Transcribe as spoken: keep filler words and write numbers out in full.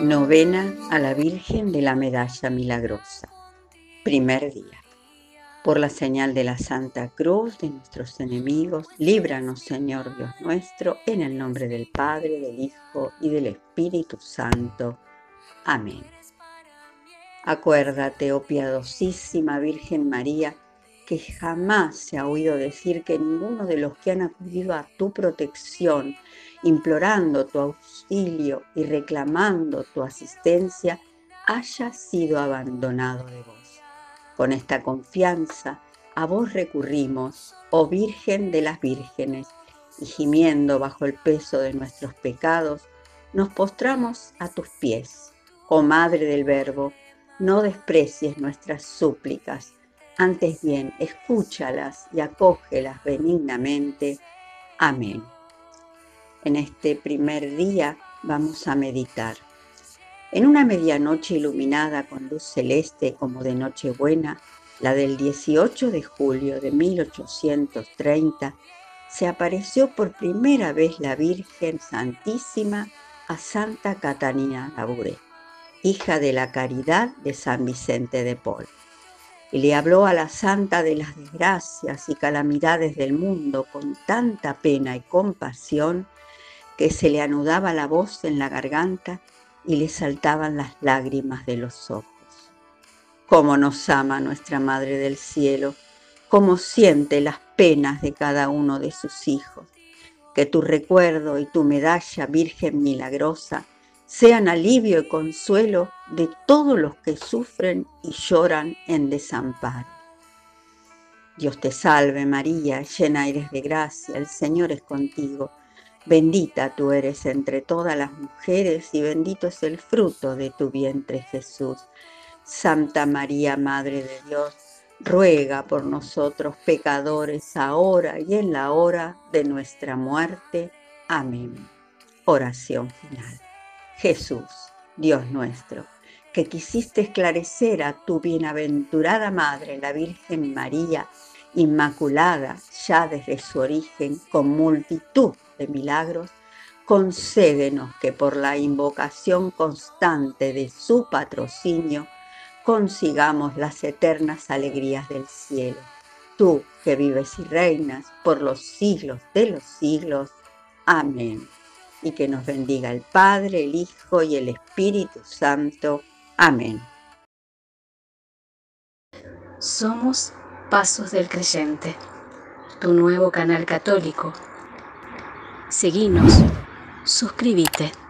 Novena a la Virgen de la Medalla Milagrosa. Primer día. Por la señal de la Santa Cruz de nuestros enemigos, líbranos, Señor Dios nuestro, en el nombre del Padre, del Hijo y del Espíritu Santo. Amén. Acuérdate, oh piadosísima Virgen María, que jamás se ha oído decir que ninguno de los que han acudido a tu protección, implorando tu auxilio y reclamando tu asistencia, haya sido abandonado de vos. Con esta confianza, a vos recurrimos, oh Virgen de las Vírgenes, y gimiendo bajo el peso de nuestros pecados, nos postramos a tus pies, oh Madre del Verbo. No desprecies nuestras súplicas, antes bien, escúchalas y acógelas benignamente. Amén. En este primer día vamos a meditar. En una medianoche iluminada con luz celeste como de Nochebuena, la del dieciocho de julio de mil ochocientos treinta, se apareció por primera vez la Virgen Santísima a Santa Catalina Labouré, hija de la Caridad de San Vicente de Paul, y le habló a la santa de las desgracias y calamidades del mundo con tanta pena y compasión que se le anudaba la voz en la garganta y le saltaban las lágrimas de los ojos. Cómo nos ama nuestra Madre del Cielo, cómo siente las penas de cada uno de sus hijos. Que tu recuerdo y tu medalla, Virgen milagrosa, sean alivio y consuelo de todos los que sufren y lloran en desamparo. Dios te salve María, llena eres de gracia, el Señor es contigo. Bendita tú eres entre todas las mujeres y bendito es el fruto de tu vientre Jesús. Santa María, Madre de Dios, ruega por nosotros pecadores, ahora y en la hora de nuestra muerte. Amén. Oración final. Jesús, Dios nuestro, que quisiste esclarecer a tu bienaventurada Madre, la Virgen María, Inmaculada ya desde su origen con multitud de milagros, concédenos que por la invocación constante de su patrocinio consigamos las eternas alegrías del cielo. Tú que vives y reinas por los siglos de los siglos. Amén. Y que nos bendiga el Padre, el Hijo y el Espíritu Santo. Amén. Somos Pasos del Creyente, tu nuevo canal católico. Seguinos, suscríbete.